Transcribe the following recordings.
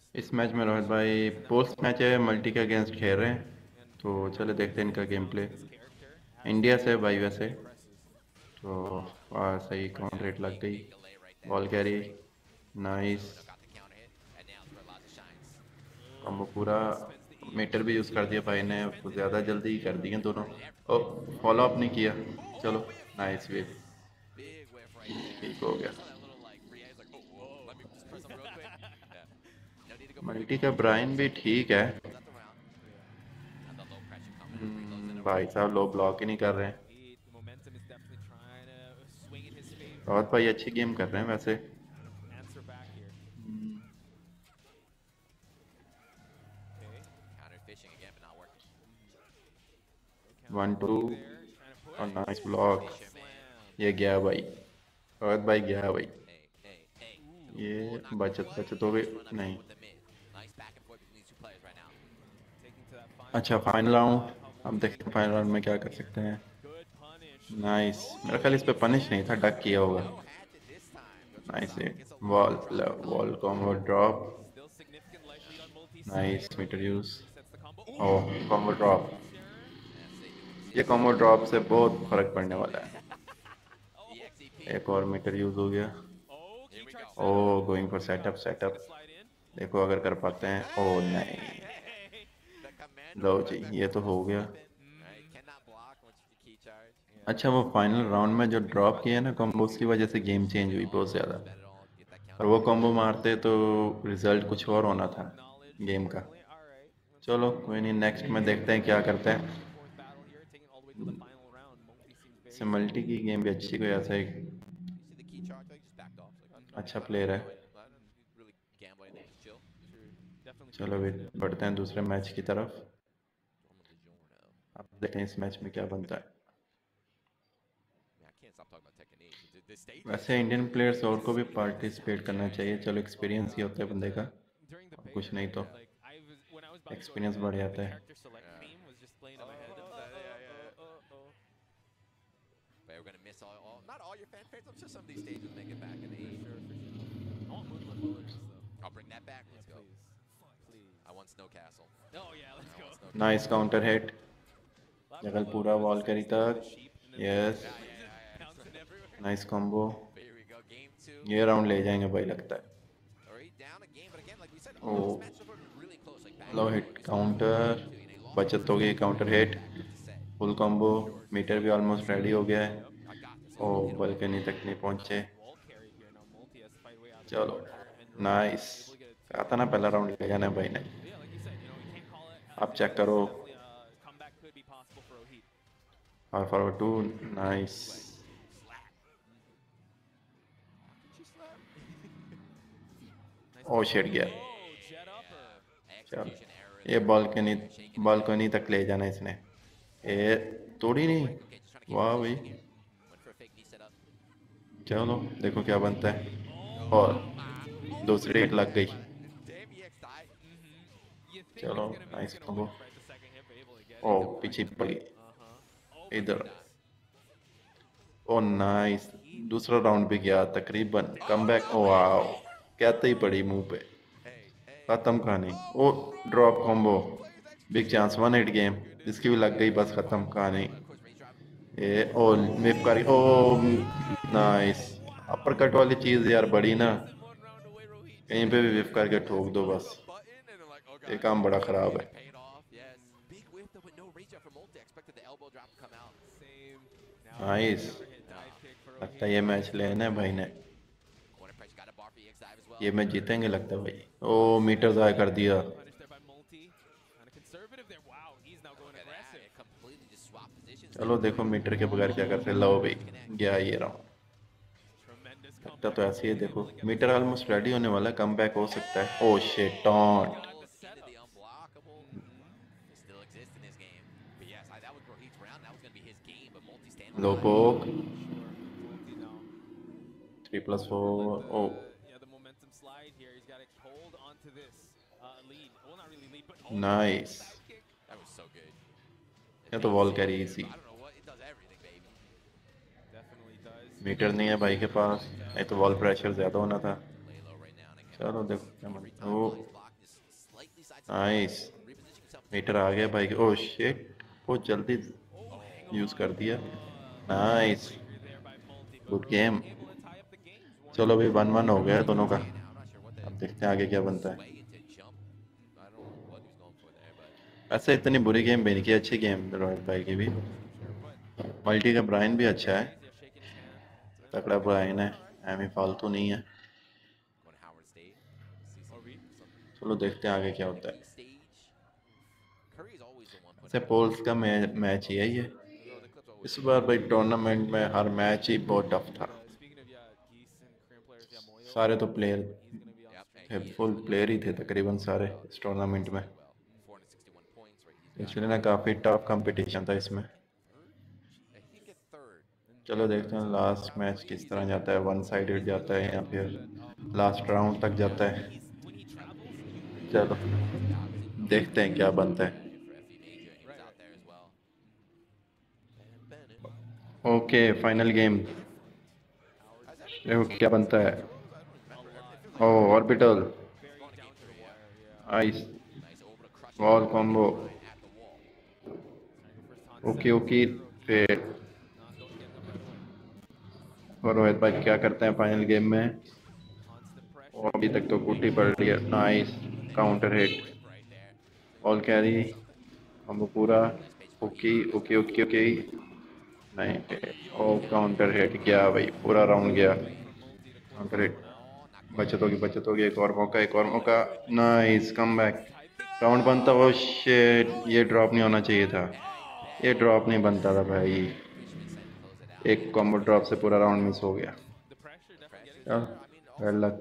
इस मैच में रोहित भाई पोस्ट मैच है, मल्टी के अगेंस्ट खेल रहे हैं, तो चलो देखते हैं इनका गेम प्ले। इंडिया से भाई वैसे तो सही काउंटर रेट लग गई। बॉल कैरी, नाइस कॉम्बो पूरा। मीटर भी यूज़ कर दिया भाई ने, ज़्यादा जल्दी ही कर दिए दोनों। ओ, फॉलो अप नहीं किया। चलो, नाइस वे, ठीक हो गया। मल्टी का ब्राइन भी ठीक है। भाई साहब लो ब्लॉक ही नहीं कर रहे हैं। और भाई अच्छी गेम कर रहे हैं वैसे। 1-2 और नाइस ब्लॉक। ये गया भाई, और भाई गया भाई। ये बचत बचत हो गई। नहीं, अच्छा फाइनल राउंड। अब देखते हैं फाइनल राउंड में क्या कर सकते हैं। नाइस, मेरा ख्याल इस पे पनिश नहीं था, डक किया होगा। Nice wall, wall combo drop. Nice meter use. Oh, combo drop. ये कॉम्बो ड्रॉप से बहुत फर्क पड़ने वाला है। एक और मीटर यूज हो गया। Oh, going for setup setup. देखो अगर कर पाते हैं। ओह नहीं, लो जी, ये तो हो गया। अच्छा, वो फाइनल राउंड में जो ड्रॉप किया ना कॉम्बो, उसकी वजह से गेम चेंज हुई बहुत ज़्यादा। और वो कॉम्बो मारते तो रिजल्ट कुछ और होना था गेम का। चलो कोई नहीं, नेक्स्ट में देखते हैं क्या करते हैं। इससे मल्टी की गेम भी अच्छी, कोई ऐसा एक अच्छा प्लेयर है। चलो अभी बढ़ते हैं दूसरे मैच की तरफ। अब देखते हैं इस मैच में क्या बनता है। वैसे इंडियन प्लेयर्स और को भी पार्टिसिपेट करना चाहिए, चलो एक्सपीरियंस ही होता है बंदे का, और कुछ नहीं तो एक्सपीरियंस बढ़ जाता है। नाइस काउंटर हिट, जगल पूरा वॉल करी तक। Yes, nice combo. ये राउंड ले जाएंगे भाई लगता है। ओ, लो हिट काउंटर, बचत हो गई, counter hit, full combo. Meter भी ऑलमोस्ट रेडी हो गया है। ओ, बल्कनी तक नहीं पहुंचे। चलो, नाइस। कहा था ना पहला राउंड ले जाना है भाई ने। आप चेक करो। और forward two, nice. Oh shit गया। चल, ये बालकनी, बालकनी तक ले जाना इसने। ये तोड़ी नहीं। वाह भाई। चलो देखो क्या बनता है। और दूसरी हिट लग गई। चलो, नाइस कॉम्बो। ओ, पीछे पड़ी इधर। ओ नाइस, दूसरा राउंड भी गया तकरीबन, कम बैक। ओ वाओ, कहते ही पड़ी मुंह पे। खत्म कहानी। Oh, drop combo, big chance, one hit game. इसकी भी लग गई, बस खत्म कहानी। ये ओ, मिप कर, ओ नाइस। अपर कट वाली चीज यार बड़ी ना, कहीं पे भी विफ करके ठोक दो बस। ये काम बड़ा खराब है। नाइस, लगता है ये मैच लेना है भाई ने। ये मैच जीतेंगे लगता है भाई। ओ, मीटर ज़ाया कर दिया। चलो देखो मीटर के बगैर क्या करते हैं। लो भाई, गया ये राउंड। लगता तो ऐसे ही है, देखो मीटर ऑलमोस्ट रेडी होने वाला है, कम बैक हो सकता है। Oh shit, taunt. Low poke, 3+4। Oh, nice. ये तो वॉल कैरी इसी। मीटर नहीं है भाई के पास, नहीं तो वॉल प्रेशर ज़्यादा होना था। चलो देखो क्या बनता है। ओ, नाइस, मीटर आ गया भाई। ओह शिट, बहुत जल्दी यूज कर दिया। Nice, good game. चलो भाई 1-1 हो गया दोनों का। अब देखते हैं आगे क्या बनता है। ऐसे इतनी बुरी गेम भी नहीं की, अच्छी गेम रॉयल भाई की भी। मल्टी का ब्राइन भी अच्छा है, तगड़ा ब्राइन है, एमी फालतू नहीं है। चलो देखते हैं आगे क्या होता है। ऐसे पोल्स का मैच ही है ये। इस बार भाई टूर्नामेंट में हर मैच ही बहुत टफ था। सारे तो प्लेयर थे, फुल प्लेयर ही थे तकरीबन सारे इस टूर्नामेंट में, इसलिए ना काफ़ी टफ कंपटीशन था इसमें। चलो देखते हैं लास्ट मैच किस तरह जाता है, वन साइडेड जाता है या फिर लास्ट राउंड तक जाता है। चलो देखते हैं क्या बनता है। ओके फाइनल गेम, देखो क्या बनता है। Oh orbital, ice, wall combo. Okay okay, फिर और रोहित भाई क्या करते हैं फाइनल गेम में। और अभी तक तो कुटी पड़ रही है। Nice, counter hit, all carry, combo पूरा। ओके ओके ओके ओके, नहीं, ओ काउंटर हिट गया भाई, पूरा राउंड गया। काउंटर हिट, बचत होगी बचत होगी, एक और मौका एक और मौका। नाइस कम बैक, राउंड बनता। वो शिट, ये ड्रॉप नहीं होना चाहिए था, ये ड्रॉप नहीं बनता था भाई। एक कॉम्बो ड्रॉप से पूरा राउंड मिस हो गया। चल, बैड लक।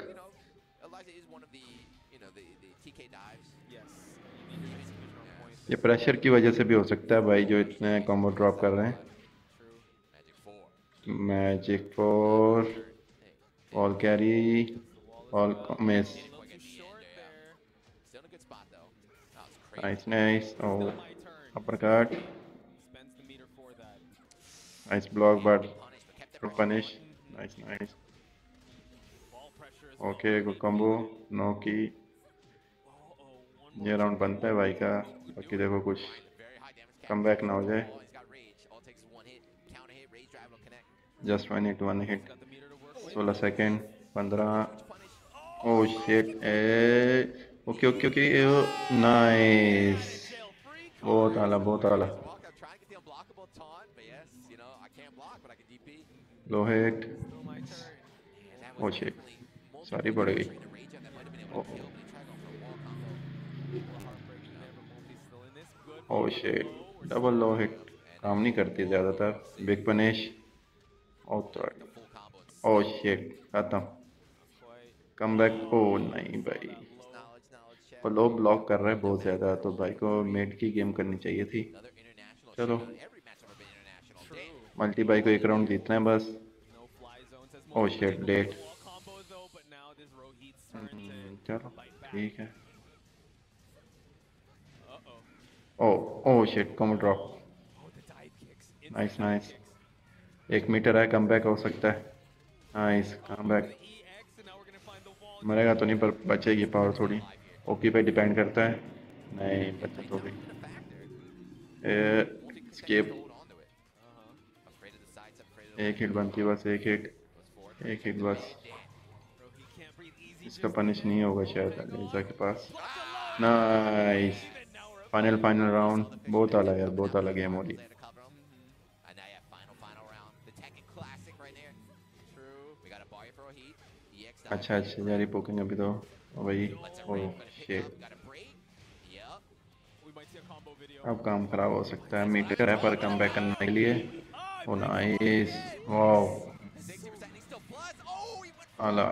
ये प्रेशर की वजह से भी हो सकता है भाई, जो इतने कॉम्बो ड्रॉप कर रहे हैं। Magic 4, all carry, all miss. Nice nice, oh uppercut, nice block but punish. Nice nice, okay good combo, no की। ये राउंड बनता है भाई का, बाकी देखो कुछ कम बैक ना हो जाए। Just one hit, 16 second, 15। Oh shit, ah okay okay okay, nice, बहुत आला बहुत आला। लो हिट, ओ शिट, सारी पड़ गई। Oh, oh shit, double low hit काम नहीं करती ज़्यादातर। Big punish, oh third, oh shit खत्म। कम बैक, ओ नहीं भाई, और लो ब्लॉक कर रहा है बहुत ज़्यादा, तो भाई को मेड की गेम करनी चाहिए थी। चलो मल्टी भाई को एक राउंड जीतना है बस। ओ शिट लेट, चलो ठीक है। Oh, oh shit come drop. Nice nice, 1 meter है, कम बैक हो सकता है। नाइस कम बैक, मरेगा तो नहीं पर बचेगी पावर थोड़ी। ओपी पे डिपेंड करता है। नहीं बचत हो गई, स्केप। एक हिट बनती है बस, एक हिट, एक हिट बस। इसका पनिश नहीं होगा शायद अलीजा के पास। नाइस, फाइनल फाइनल राउंड, बहुत अलग यार, बहुत अलग गेम हो रही। अच्छा अच्छा यार, पोकिंग अभी तो वही। ओ शिट, अब काम खराब हो सकता है। मीटर है पर कम बैक करने के लिए। ओ नाइस, वाओ, आला,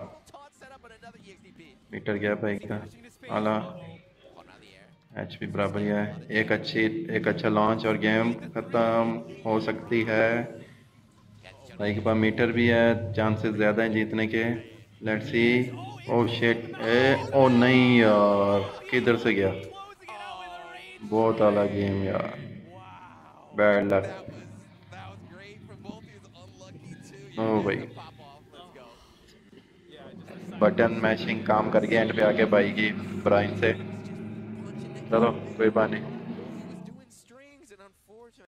मीटर गया भाई का, आला। एचपी बराबर ही है। एक अच्छा लॉन्च और गेम खत्म हो सकती है। भाई के पास मीटर भी है, चांसेस ज़्यादा हैं जीतने के। Let's see. ओ शिट, ए ओ नहीं यार, किधर से गया। बहुत आला गेम यार, बैड लक। ओ भाई, बटन मैशिंग काम कर गया एंड पे आके भाई की ब्राइन से। चलो कोई बात नहीं।